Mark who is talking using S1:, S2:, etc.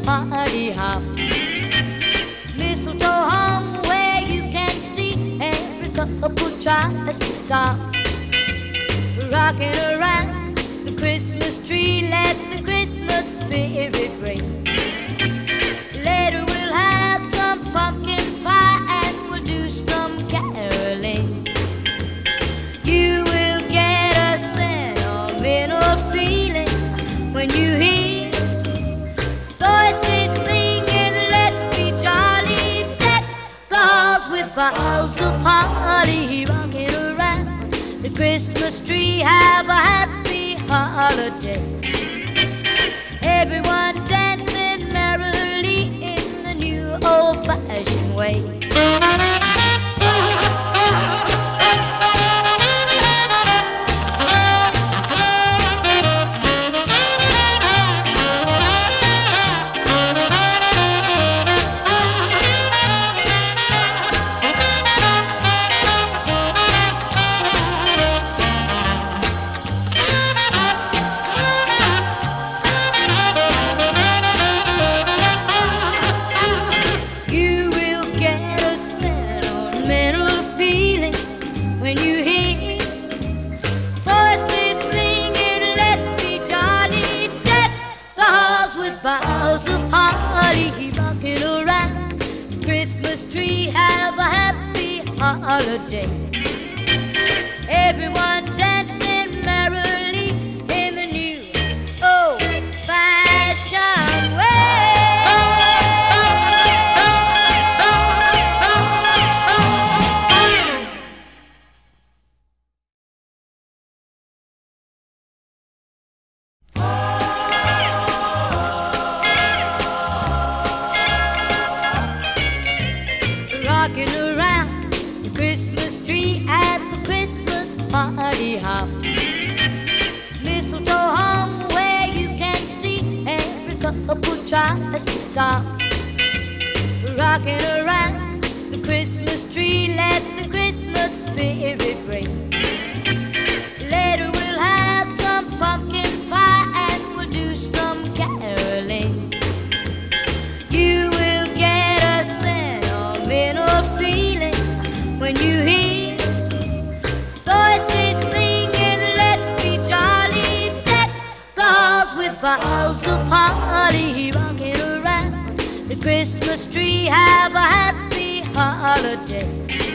S1: party hop. Mistletoe hung where you can see every couple tries to stop. Rocking around the Christmas tree, let the Christmas spirit ring. Later we'll have some pumpkin pie and we'll do some caroling. You will get a sentimental feeling when you hear voices singing, let's be jolly. Deck the halls with boughs of holly, rocking around the Christmas tree. Have a happy holiday. Everyone dancing merrily in the new old-fashioned way. When you hear voices singing, let's be jolly. Deck the halls with boughs of holly, rocking around the Christmas tree. Have a happy holiday. Everyone dancing merrily in the new old-fashioned way. Rocking around the Christmas tree at the Christmas party hop. Mistletoe hung where you can see every couple tries to stop. Rocking around the Christmas tree, let the Christmas spirit ring. Later we'll have some pumpkin pie and we'll do some caroling. You will get a sentimental feeling when you hear voices singing, let's be jolly. Deck the halls with boughs of holly, rocking around the Christmas tree. Have a happy holiday.